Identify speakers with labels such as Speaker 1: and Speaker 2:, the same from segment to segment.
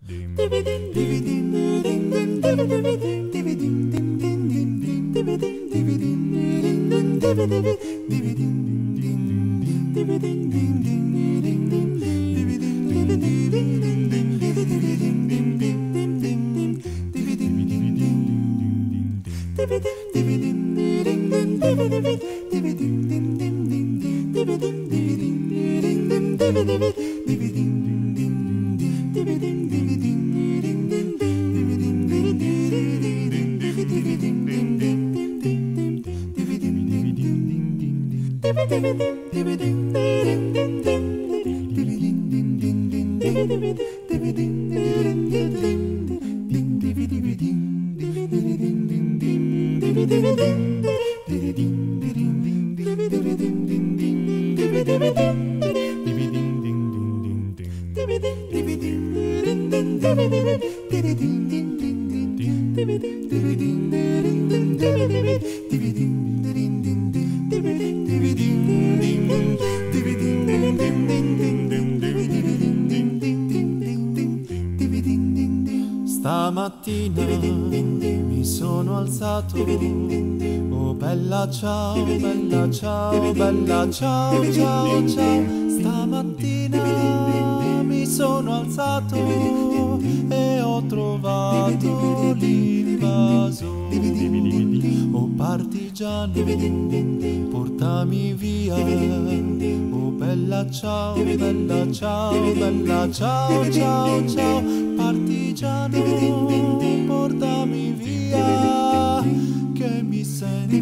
Speaker 1: Stamattina mi sono alzato, oh bella ciao, bella ciao, bella ciao, ciao, ciao. Stamattina mi sono alzato e ho trovato l'invasore. Oh partigiano, portami via, oh bella ciao, bella ciao, bella ciao, ciao, ciao. Partigiano, portami via, che mi sento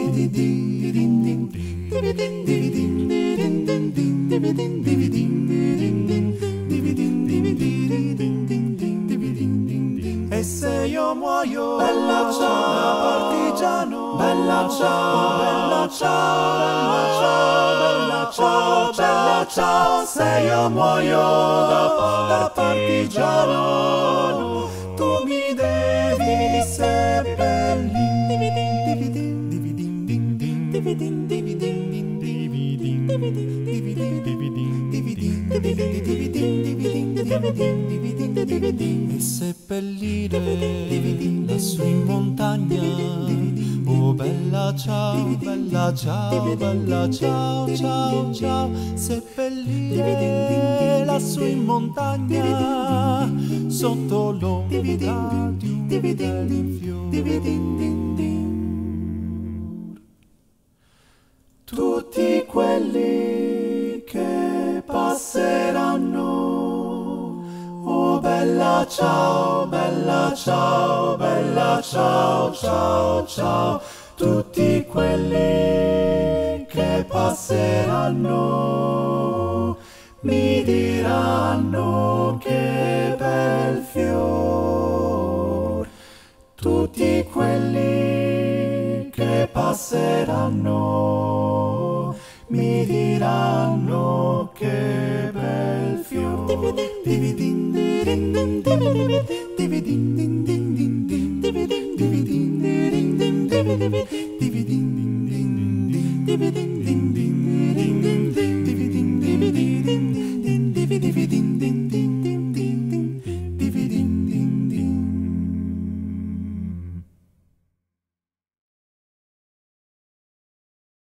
Speaker 1: e se io muoio, bella ciao, partigiano, bella ciao, bella ciao, bella ciao, bella ciao, bella ciao. Se io muoio da partigiano, tu mi devi seppellire. E seppellire lassù in montagna, oh bella ciao, bella ciao, bella ciao, ciao, ciao. Seppellire lassù in montagna, sotto l'ombra di un bel fiore. Tutti quelli che passeranno, oh bella ciao, bella ciao, bella ciao, ciao, ciao. Tutti quelli che passeranno mi diranno che bel fior. Tutti quelli che passeranno mi diranno che bel fior. Dividin